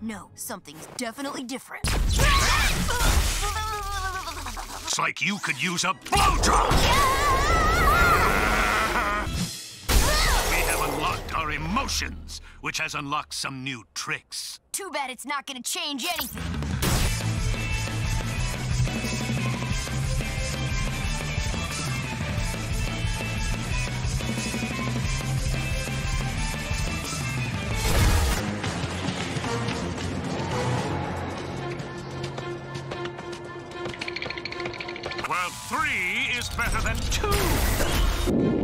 No, something's definitely different. Looks like you could use a blowjob! We have unlocked our emotions, which has unlocked some new tricks. Too bad it's not gonna change anything. Well, 3 is better than 2.